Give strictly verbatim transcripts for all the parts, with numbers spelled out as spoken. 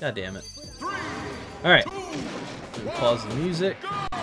God damn it. Alright. Pause the music.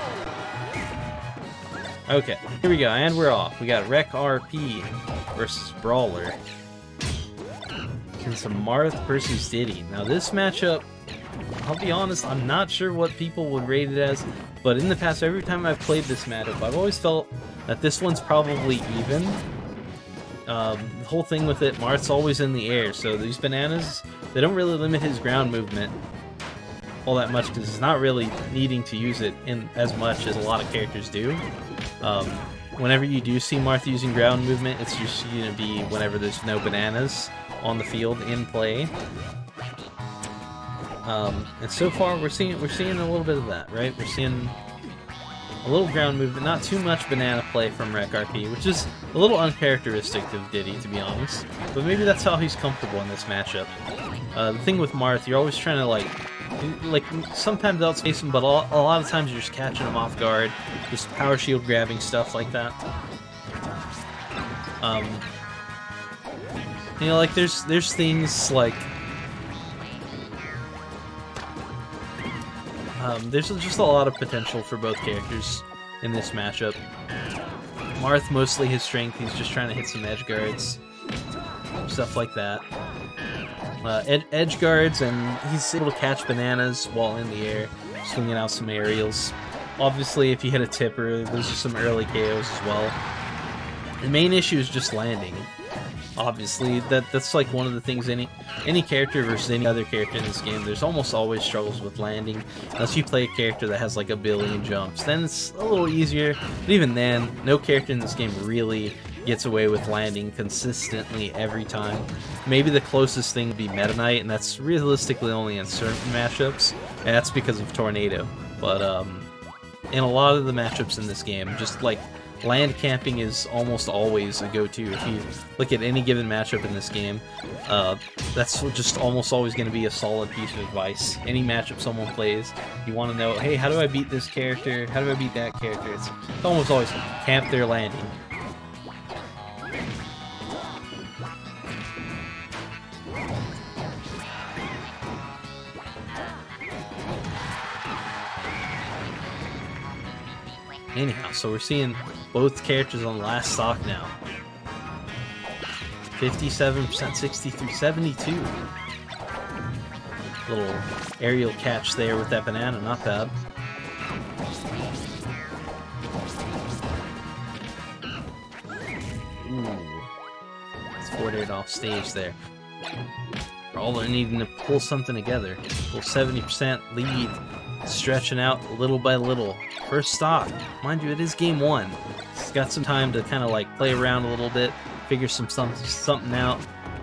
Okay, here we go, and we're off. We got Wreck R P versus Brawler. And some Marth versus Diddy. Now this matchup, I'll be honest, I'm not sure what people would rate it as, but in the past, every time I've played this matchup, I've always felt that this one's probably even. Um, the whole thing with it, Marth's always in the air, so these bananas, they don't really limit his ground movement all that much, because he's not really needing to use it in as much as a lot of characters do. Um, whenever you do see Marth using ground movement, it's just going to be whenever there's no bananas on the field in play. Um, and so far we're seeing we're seeing a little bit of that, right? We're seeing a little ground movement, not too much banana play from Wreck R P, which is a little uncharacteristic of Diddy, to be honest. But maybe that's how he's comfortable in this matchup. Uh, the thing with Marth, you're always trying to like. Like, sometimes outspace him, but a lot of times you're just catching him off guard, just power shield grabbing, stuff like that. Um, you know, like, there's there's things like... Um, there's just a lot of potential for both characters in this matchup. Marth, mostly his strength, he's just trying to hit some edge guards, stuff like that. Uh, ed edge guards, and he's able to catch bananas while in the air, swinging out some aerials. Obviously, if you hit a tipper, those are some early K Os as well. The main issue is just landing. Obviously, that that's like one of the things any any character versus any other character in this game, there's almost always struggles with landing. Unless you play a character that has like a billion jumps, then it's a little easier. But even then, no character in this game really gets away with landing consistently every time. Maybe the closest thing would be Meta Knight, and that's realistically only in certain matchups, and that's because of Tornado. But um, in a lot of the matchups in this game, just like land camping is almost always a go-to. If you look at any given matchup in this game, uh, that's just almost always going to be a solid piece of advice. Any matchup someone plays, you want to know, hey, how do I beat this character? How do I beat that character? It's, it's almost always camp their landing. Anyhow, so we're seeing both characters on the last stock now. fifty-seven percent, sixty-three, seventy-two. Little aerial catch there with that banana, not bad. Ooh. It's forwarded off stage there. All they're needing to pull something together. Pull seventy percent lead, stretching out little by little. First stock. Mind you, it is game one. It's got some time to kind of like play around a little bit, figure some, some something out.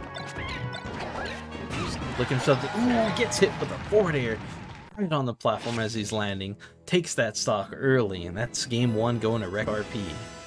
Just looking for something. Ooh, gets hit with a forward air right on the platform as he's landing. Takes that stock early, and that's game one going to Wreck R P.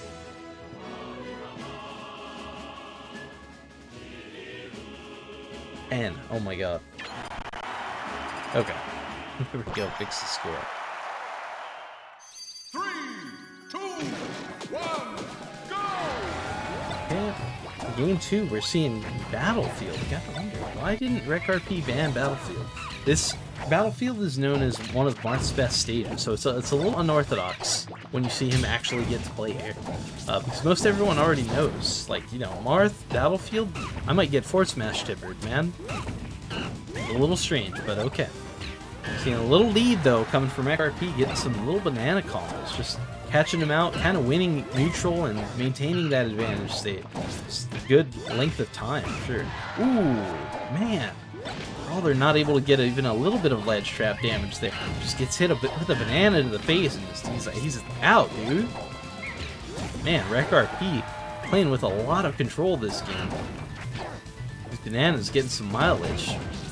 And, oh my god. Okay. Here we go, fix the score. Three, two, one, go! Yeah, game two, we're seeing Battlefield. I gotta wonder, why didn't Wreck R P ban Battlefield? This Battlefield is known as one of Marth's best stages, so it's a, it's a little unorthodox when you see him actually get to play here. Uh, because most everyone already knows, like, you know, Marth, Battlefield, I might get Force Smash tippered, man. A little strange, but okay. Seeing a little lead, though, coming from Wreck R P, getting some little banana combos, just catching him out, kind of winning neutral and maintaining that advantage state. Just a good length of time, sure. Ooh, man. Oh, they're not able to get even a little bit of ledge trap damage there. Just gets hit a bit with a banana to the face, and just, he's, he's out, dude. Man, Wreck R P playing with a lot of control this game. These bananas getting some mileage.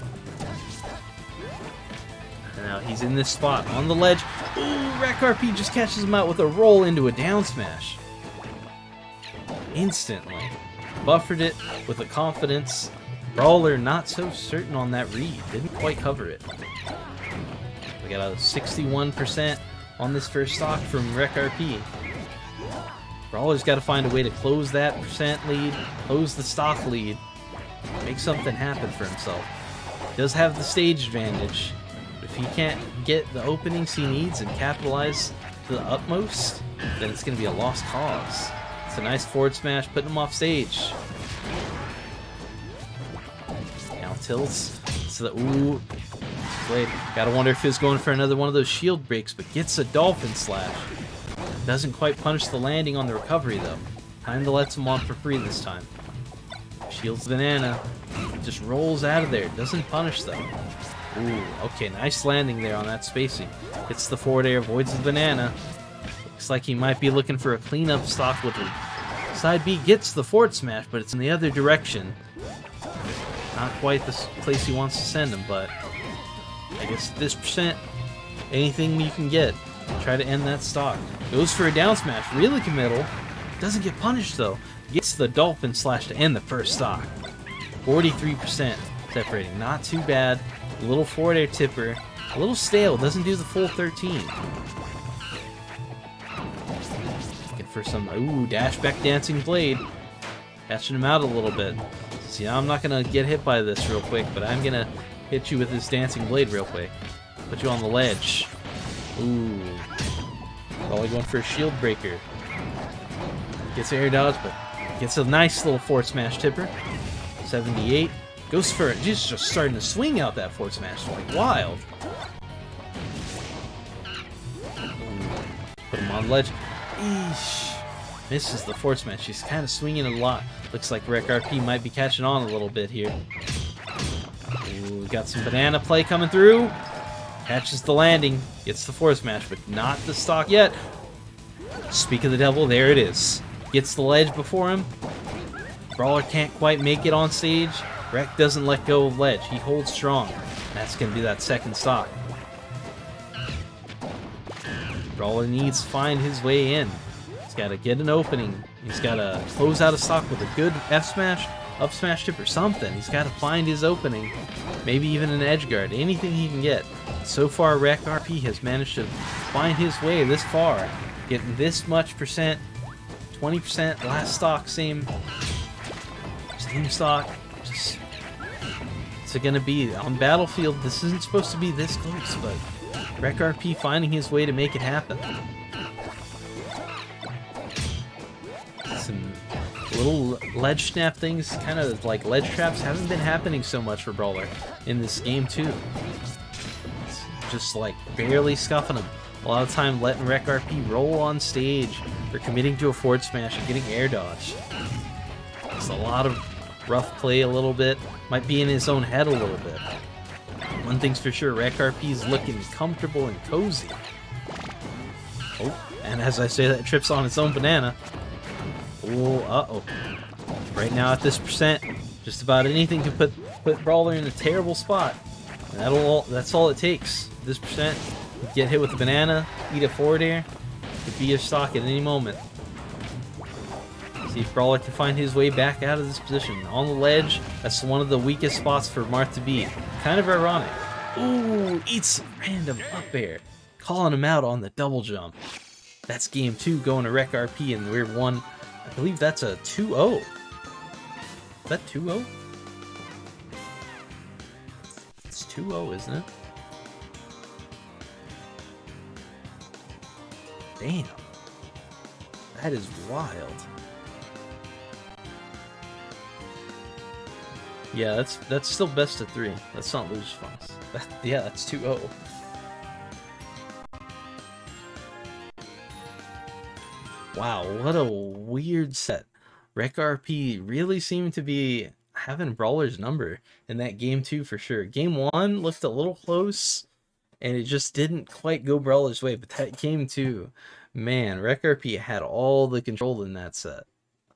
Now he's in this spot on the ledge. Ooh, Wreck R P just catches him out with a roll into a down smash. Instantly. Buffered it with a confidence. Brawler not so certain on that read. Didn't quite cover it. We got a sixty-one percent on this first stock from Wreck R P. Brawler's got to find a way to close that percent lead, close the stock lead, make something happen for himself. does have the stage advantage. If he can't get the openings he needs and capitalize to the utmost, then it's going to be a lost cause. It's a nice forward smash, putting him off stage. Now tilts. So that, ooh. Wait, gotta wonder if he's going for another one of those shield breaks, but gets a dolphin slash. Doesn't quite punish the landing on the recovery though. Kinda lets him off for free this time. Shields the banana. Just rolls out of there. Doesn't punish though. Ooh, okay, nice landing there on that spacing. Hits the forward air, avoids the banana. Looks like he might be looking for a cleanup stock with it. Side B gets the forward smash, but it's in the other direction. Not quite the place he wants to send him, but I guess this percent, anything you can get, try to end that stock. Goes for a down smash, really committal. Doesn't get punished though. Gets the dolphin slash to end the first stock. forty-three percent separating, not too bad. A little forward air tipper, a little stale, doesn't do the full thirteen. Looking for some, ooh, dash back dancing blade. Catching him out a little bit. See, I'm not gonna get hit by this real quick, but I'm gonna hit you with this dancing blade real quick. Put you on the ledge. Ooh. Probably going for a shield breaker. Gets air dodge, but gets a nice little forward smash tipper. seventy-eight. Goes for it. Just, just starting to swing out that forward smash like wild. Put him on ledge. Eesh. Misses the forward smash. She's kind of swinging a lot. Looks like Rec R P might be catching on a little bit here. Ooh, we got some banana play coming through. Catches the landing. Gets the forward smash, but not the stock yet. Speak of the devil, there it is. Gets the ledge before him. Brawler can't quite make it on stage. Rec doesn't let go of ledge. He holds strong. That's going to be that second stock. Brawler needs to find his way in. He's got to get an opening. He's got to close out a stock with a good F smash, up smash tip, or something. He's got to find his opening. Maybe even an edge guard. Anything he can get. So far, Rec R P has managed to find his way this far. Getting this much percent. twenty percent last stock, same, same stock. Just, it's gonna be on Battlefield. This isn't supposed to be this close, but Rec R P finding his way to make it happen. Some little ledge snap things, kind of like ledge traps, haven't been happening so much for Brawler in this game too. It's just like barely scuffing him. A lot of time letting Rec R P roll on stage or committing to a forward smash and getting air dodge. It's a lot of rough play a little bit. Might be in his own head a little bit. One thing's for sure, Rec R P is looking comfortable and cozy. Oh, and as I say that, trips on its own banana. Oh, uh-oh. Right now at this percent, just about anything can put, put Brawler in a terrible spot. And that'll all, that's all it takes. This percent. Get hit with a banana, eat a forward air, could be a stock at any moment. See if Brawler can find his way back out of this position. On the ledge, that's one of the weakest spots for Marth to beat. Kind of ironic. Ooh, eats random up air. Calling him out on the double jump. That's game two going to Rec R P, and we're one. I believe that's a two oh. Is that two oh? It's two oh, isn't it? Damn. That is wild. Yeah, that's that's still best of three. That's not lose funds. That, yeah, that's two oh. Wow, what a weird set. Rec R P really seemed to be having Brawler's number in that game two for sure. Game one looked a little close, and it just didn't quite go Brawler's way. But that game two, man, Rec R P had all the control in that set.